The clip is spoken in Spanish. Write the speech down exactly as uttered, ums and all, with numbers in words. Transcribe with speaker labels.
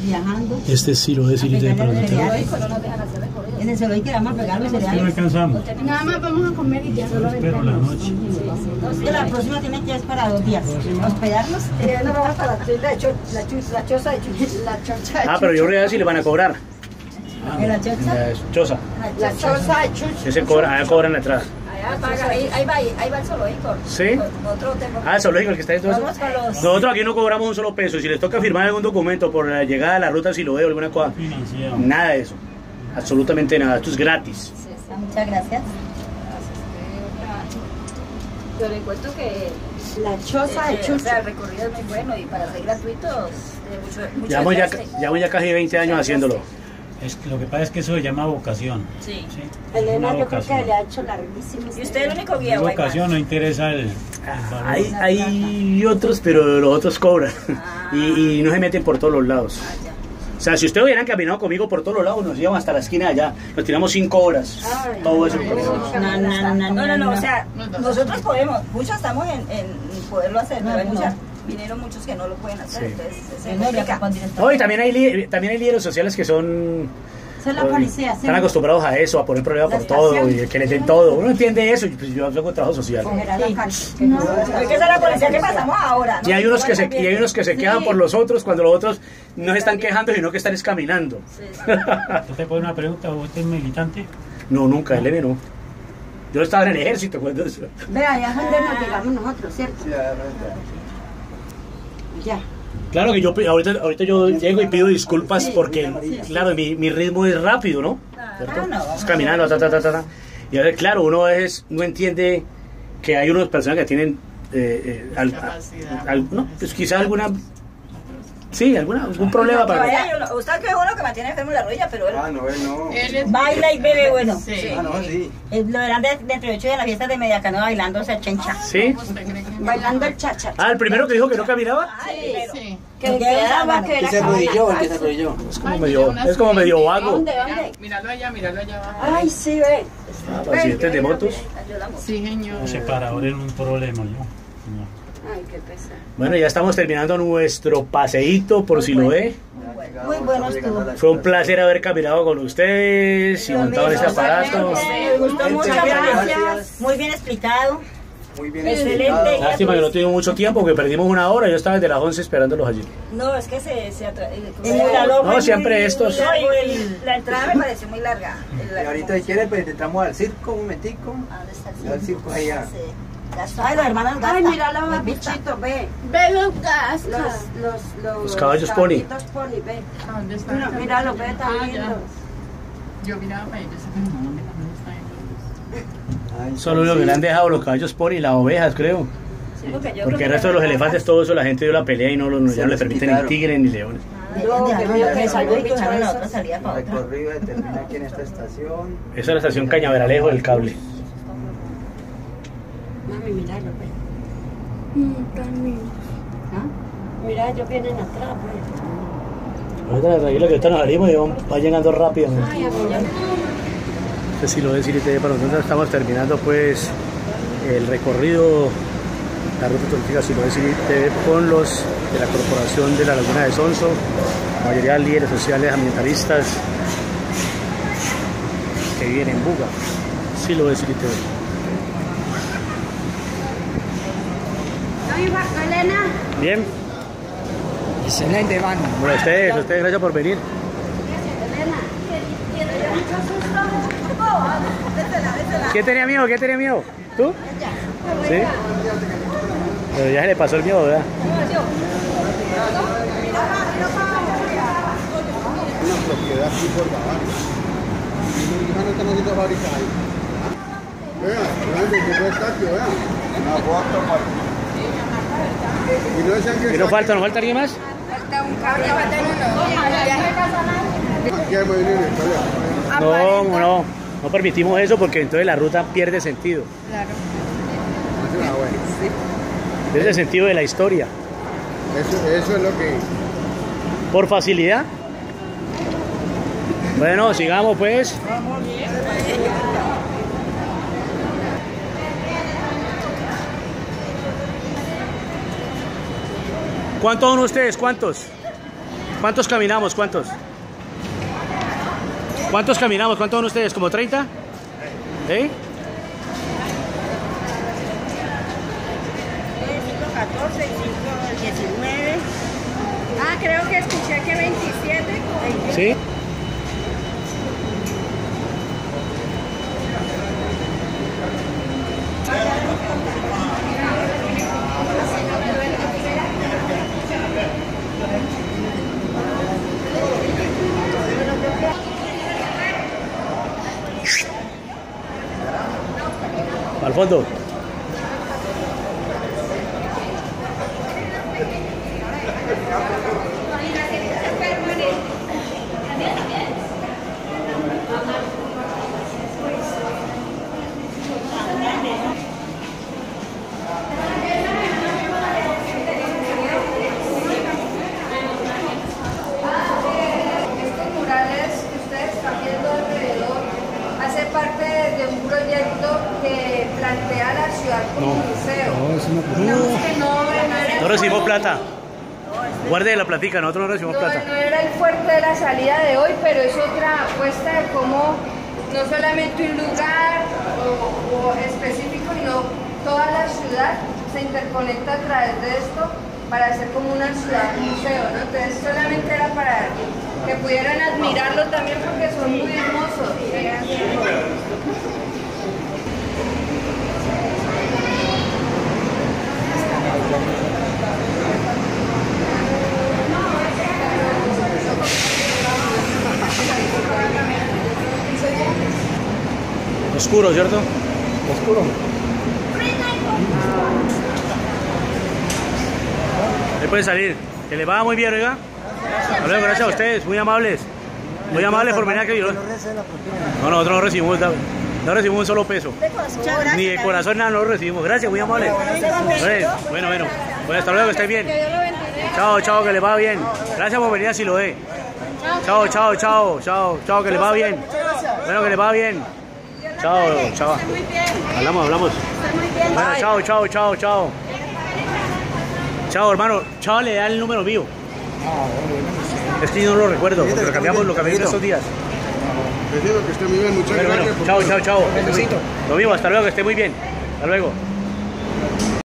Speaker 1: viajando.
Speaker 2: Este sí lo es, y de
Speaker 1: En el zoológico le vamos a pegar los cereales.
Speaker 2: no alcanzamos.
Speaker 3: Nada más vamos a comer y ya.
Speaker 2: Espero la noche.
Speaker 1: Que la próxima tiene que es para dos días. Hospedarnos.
Speaker 4: Eh, no vamos para la, la, cho, la, chu, la choza de chu, la choza de
Speaker 2: Ah, pero yo creo que sí le van a cobrar.
Speaker 1: ¿En la choza?
Speaker 2: La choza.
Speaker 4: La choza de chu.
Speaker 2: Ese cobra, allá cobran la entrada.
Speaker 4: Allá paga, ahí, ahí va, ahí va el zoológico.
Speaker 2: ¿Sí?
Speaker 4: Otro tengo.
Speaker 2: Ah, el zoológico, el que está ahí.
Speaker 4: Vamos con los...
Speaker 2: Nosotros aquí no cobramos un solo peso. Si les toca firmar algún documento por la llegada a la ruta Siloé o alguna cosa, nada de eso. Absolutamente nada. Esto es gratis.
Speaker 1: Muchas gracias.
Speaker 4: Yo le cuento que
Speaker 1: La choza de
Speaker 4: eh, o
Speaker 1: Chucho.
Speaker 4: sea, el recorrido es muy bueno y para ser gratuito, de mucho, mucho
Speaker 2: Llevamos ya,
Speaker 4: desgaste.
Speaker 2: llevamos ya casi veinte años haciéndolo.
Speaker 5: Es, lo que pasa es que eso se llama vocación.
Speaker 4: Sí.
Speaker 5: ¿sí?
Speaker 1: Elena,
Speaker 5: Una
Speaker 1: yo creo que
Speaker 5: vocación.
Speaker 1: le ha hecho larguísimo.
Speaker 4: Y usted es el único guía,
Speaker 5: Es
Speaker 4: Guaymas.
Speaker 5: vocación, no interesa el, el valor.
Speaker 2: Hay, hay otros, pero los otros cobran. Y, y no se meten por todos los lados.
Speaker 4: Ah, ya.
Speaker 2: O sea, si ustedes hubieran caminado conmigo por todos los lados, nos íbamos hasta la esquina de allá. Nos tiramos cinco horas. Todo eso.
Speaker 1: No, no, no,
Speaker 4: No, no, no,
Speaker 1: no.
Speaker 4: o sea, nosotros podemos, muchos estamos en, en poderlo hacer, pero hay
Speaker 1: No,
Speaker 4: muchas,
Speaker 1: no.
Speaker 4: vinieron muchos que no lo pueden hacer,
Speaker 2: Sí.
Speaker 4: entonces se
Speaker 1: No, ya
Speaker 4: complica.
Speaker 1: con director.
Speaker 2: No, y también hay, li- también hay líderes sociales que son...
Speaker 1: Son la policía.
Speaker 2: Están acostumbrados a eso, a poner problemas por
Speaker 1: La
Speaker 2: todo
Speaker 1: estación.
Speaker 2: y que les den todo. Uno entiende eso y pues yo hago trabajo social.
Speaker 1: Cogerá la calle.
Speaker 4: No, es que esa es la policía que pasamos ahora.
Speaker 2: Y hay unos que se, y hay unos que se quejan por los otros cuando los otros no se están quejando, sino que están es caminando.
Speaker 4: Sí, sí.
Speaker 5: ¿Usted te pone una pregunta? ¿Usted es militante?
Speaker 2: No, nunca, el no. Yo estaba en el ejército cuando eso.
Speaker 1: Vea, ya es donde nos llegamos nosotros, ¿cierto? Ya.
Speaker 2: Claro que yo pi- ahorita, ahorita yo llego y pido disculpas porque, claro, mi, mi ritmo es rápido, ¿no? ¿Cierto?
Speaker 4: Ah, no,
Speaker 2: Es caminando, ta, ta, ta, ta, ta. Y a ver, claro, uno es, no entiende que hay unas personas que tienen, eh, eh, al- al- no, pues quizás alguna, sí, alguna, algún problema para...
Speaker 4: Vaya, yo no- usted que es uno que mantiene enfermo la rodilla, pero él
Speaker 6: Ah, no, él no.
Speaker 3: Él es-
Speaker 4: baila y bebe bueno.
Speaker 3: Sí.
Speaker 6: Ah, no, sí.
Speaker 4: Eh, Lo verán de- dentro de ocho de la fiesta de Mediacano bailando esa chencha.
Speaker 2: ¿Sí?
Speaker 3: ¿Usted cree que
Speaker 1: Bailando el chacha.
Speaker 2: Ah, el primero que dijo que no caminaba.
Speaker 4: Ay, pero-
Speaker 3: Sí.
Speaker 1: Que quedaba, que
Speaker 6: Que
Speaker 1: era
Speaker 6: se arrodilló, el que se arrodilló.
Speaker 2: Es como
Speaker 3: Ay,
Speaker 2: medio,
Speaker 3: mira, una
Speaker 2: es como medio
Speaker 3: suerte.
Speaker 2: vago.
Speaker 1: ¿Dónde,
Speaker 3: Mira,
Speaker 1: dónde?
Speaker 3: míralo allá, míralo allá abajo.
Speaker 1: Ay, sí, ve.
Speaker 2: Ah, accidentes de motos.
Speaker 3: Sí, señor.
Speaker 5: Un separador es un problema, ¿no? No.
Speaker 1: Ay, qué pesar.
Speaker 2: Bueno, ya estamos terminando nuestro paseíto por Siloé.
Speaker 1: Muy bueno estuvo.
Speaker 2: Fue un placer haber caminado con ustedes y montado en este aparato.
Speaker 4: Me gustó mucho, gracias. Muy bien explicado.
Speaker 6: Muy bien
Speaker 4: Excelente.
Speaker 6: explicado.
Speaker 2: Lástima que no tuvimos mucho tiempo, porque perdimos una hora. Yo estaba desde las once esperándolos allí.
Speaker 4: No, es que se, se atra... eh,
Speaker 1: Es muy largo.
Speaker 2: No, siempre estos.
Speaker 4: No, y el- la entrada me pareció muy larga. El-
Speaker 6: Y ahorita si quieres, pues entramos al circo un momentico.
Speaker 4: ¿A dónde está el
Speaker 6: Al circo allá.
Speaker 4: Sí. Gasta. Ay, los hermanos Gasta.
Speaker 1: Ay, mira los
Speaker 4: Muy vista.
Speaker 1: bichitos, ve.
Speaker 3: Ve los gastos.
Speaker 1: Los, los, los,
Speaker 2: Los caballos pony.
Speaker 1: caballitos pony, ve.
Speaker 3: ¿A dónde está?
Speaker 1: Mira, mira los ve
Speaker 3: Ah,
Speaker 1: tan
Speaker 3: ya.
Speaker 1: lindos.
Speaker 3: Yo miraba para ellos. No, mira, ¿dónde están ellos?
Speaker 6: Ay,
Speaker 2: Solo lo que le han dejado los caballos pony y las ovejas, creo.
Speaker 4: Sí, porque yo
Speaker 2: Porque
Speaker 4: creo
Speaker 2: el resto de
Speaker 4: que
Speaker 2: los elefantes, todo eso, la gente dio la pelea y no, lo- no- ya no le permiten ni tigres ni leones.
Speaker 1: No, que
Speaker 4: Dejaron
Speaker 1: mira
Speaker 4: la
Speaker 1: que
Speaker 4: que salió y
Speaker 1: son
Speaker 4: dejaron la
Speaker 1: bichos
Speaker 4: otra salida
Speaker 6: El
Speaker 4: para otra.
Speaker 6: recorrido termina aquí en esta estación.
Speaker 2: Esa es la estación Cañaveralejo del cable.
Speaker 1: Mami, mira los ve. ¿Ah? Mira, ellos vienen atrás, pues.
Speaker 2: Ahorita tranquilo que ahorita nos salimos y vamos- va llegando rápido. Este sí lo es City T V para nosotros. Estamos terminando pues el recorrido, la ruta turística Siloé City T V con los de la Corporación de la Laguna de Sonso, la mayoría líderes sociales, ambientalistas que viven en Buga. Siloé City T V.
Speaker 1: Elena.
Speaker 2: Bien,
Speaker 6: Excelente, mano.
Speaker 2: bueno, ustedes, ustedes gracias por venir. ¿Quién tenía miedo? ¿Quién tenía miedo? ¿Tú? ¿Sí? Pero ya se le pasó el miedo, ¿verdad?
Speaker 6: Una propiedad aquí por Babar. No están haciendo fábrica ahí. Vea, grande, que fue Estacio, vea. Una foto, y no decían que
Speaker 2: ¿Y no falta, no falta alguien más?
Speaker 6: aquí hay venir en historia.
Speaker 2: No, no, no permitimos eso porque entonces la ruta pierde sentido.
Speaker 6: Es una buena.
Speaker 2: Pierde el sentido de la historia.
Speaker 6: Eso, eso es lo que...
Speaker 2: Por facilidad. Bueno, sigamos pues. ¿Cuántos son ustedes? ¿Cuántos? ¿Cuántos caminamos? ¿Cuántos? ¿Cuántos caminamos? ¿Cuántos son ustedes? ¿Como treinta? ¿Sí?
Speaker 1: cinco catorce, cinco diecinueve.
Speaker 7: Ah, creo que escuché que veintisiete.
Speaker 2: ¿Sí? Al fondo.
Speaker 7: Estos murales que ustedes están viendo alrededor hace parte de un proyecto que plantea la ciudad como museo.
Speaker 2: No, es una
Speaker 7: Digamos que no, no era
Speaker 2: No recibimos plata. Guarde la platica, nosotros no recibimos
Speaker 7: No,
Speaker 2: plata.
Speaker 7: no era el fuerte de la salida de hoy, pero es otra apuesta de cómo no solamente un lugar o, o específico, sino toda la ciudad se interconecta a través de esto para hacer como una ciudad museo, ¿no? Entonces solamente era para que pudieran admirarlo también porque son muy hermosos.
Speaker 2: Oscuro, ¿cierto?
Speaker 6: Oscuro.
Speaker 2: Ahí puede salir. Que le vaya muy bien, oiga. Hasta luego, gracias a ustedes, muy amables. Muy amables por venir aquí. No, nosotros no recibimos, no recibimos un solo peso. Ni de corazón nada, no lo recibimos. Gracias, muy amables. Bueno, bueno. Bueno, hasta luego, que estén bien. Chao, chao, que les va bien. Gracias por venir a Siloé. Chao, chao, chao, chao, chao, que les va bien. Bueno, que les va bien. Chao, chao. Hablamos, hablamos. Bueno, chao, chao, chao, chao. Chao, hermano. Chao, le da el número mío. Es que yo no lo recuerdo, porque lo cambiamos, lo cambiamos estos días.
Speaker 6: Decido que esté muy bien, muchas
Speaker 2: Bueno,
Speaker 6: gracias.
Speaker 2: bueno, chao, chao, chao. Lo mismo, hasta luego, que esté muy bien. Hasta luego.